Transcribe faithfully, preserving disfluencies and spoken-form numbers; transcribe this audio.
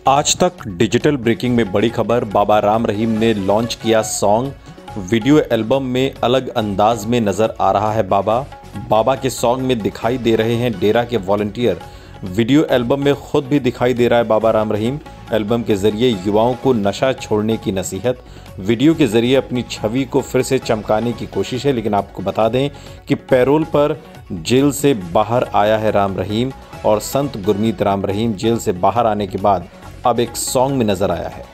आज तक digital breaking में बड़ी खबर। बाबा राम रहीम ने लॉन्च किया सॉन्ग। वीडियो एल्बम में अलग अंदाज में नजर आ रहा है बाबा। बाबा के सॉन्ग में दिखाई दे रहे हैं डेरा के वॉलंटियर। वीडियो एल्बम में खुद भी दिखाई दे रहा है बाबा राम रहीम। एल्बम के जरिए युवाओं को नशा छोड़ने की नसीहत, वीडियो के जरिए अपनी छवि को फिर से चमकाने की कोशिश है। लेकिन आपको बता दें कि पैरोल पर जेल से बाहर आया है राम रहीम और संत गुरमीत राम रहीम जेल से बाहर आने के बाद अब एक सॉन्ग में नजर आया है।